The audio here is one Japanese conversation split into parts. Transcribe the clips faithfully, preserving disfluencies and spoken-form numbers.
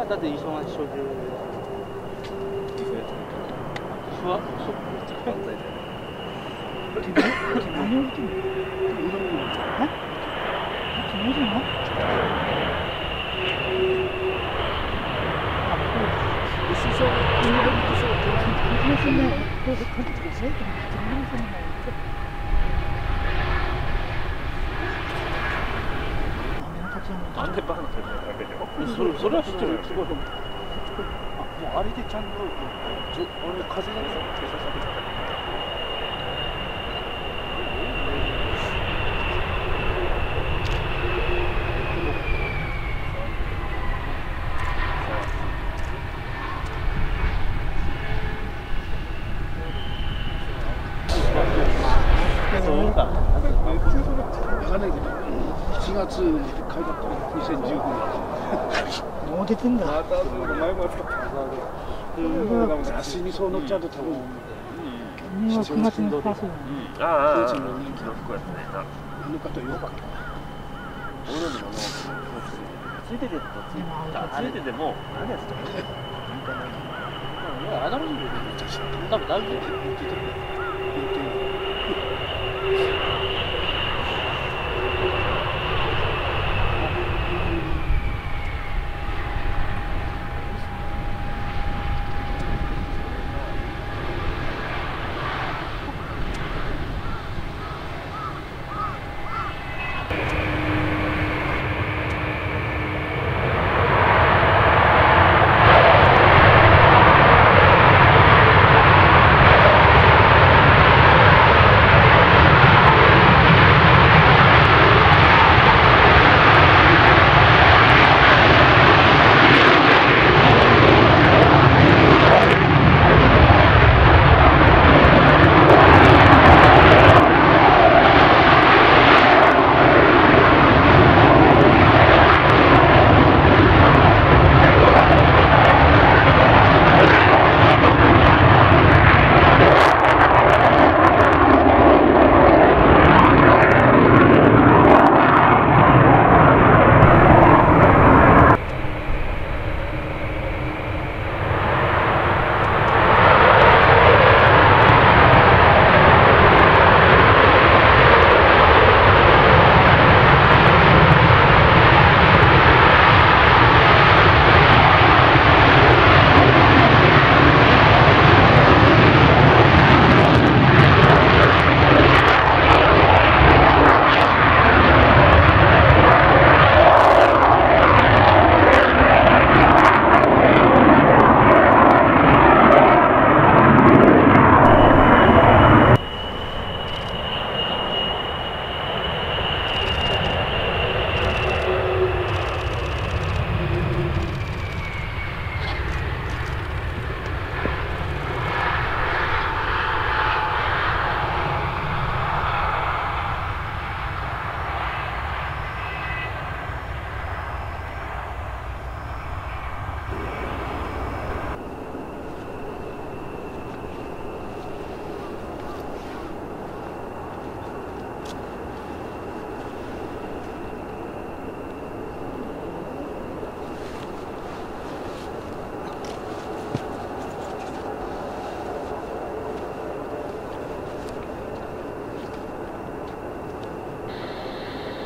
야, 나도 이성한 쇼주. 좋아? なんでバカな人だけでそれそれは知ってる。すごい。あ、もうあれでちゃんと俺風が警察されてた。そうか。 しがつに書いてあったにせんじゅうごねんもう出てんだ。 また前も使った雑誌にそう載っちゃうと多分君はくがつにパスだね。 ああ、ああ、人気の服やつね。 あの方よかった。 俺らにもついててとついてても何やつとかね。 いや、あだ名で多分大丈夫。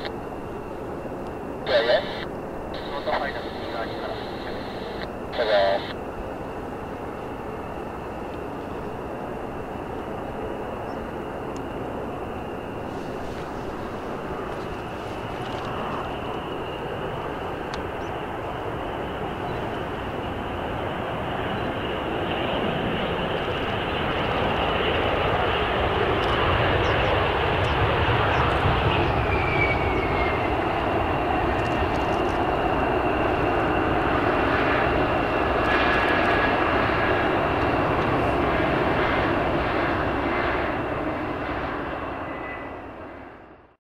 ノートファイナル右側にから。